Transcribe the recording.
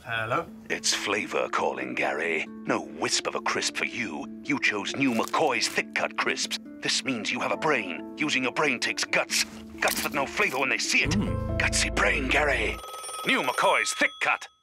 Hello? It's Flavour calling, Gary. No wisp of a crisp for you. You chose new McCoy's thick-cut crisps. This means you have a brain. Using your brain takes guts. Guts that know flavour when they see it. Gutsy brain, Gary. New McCoy's thick-cut.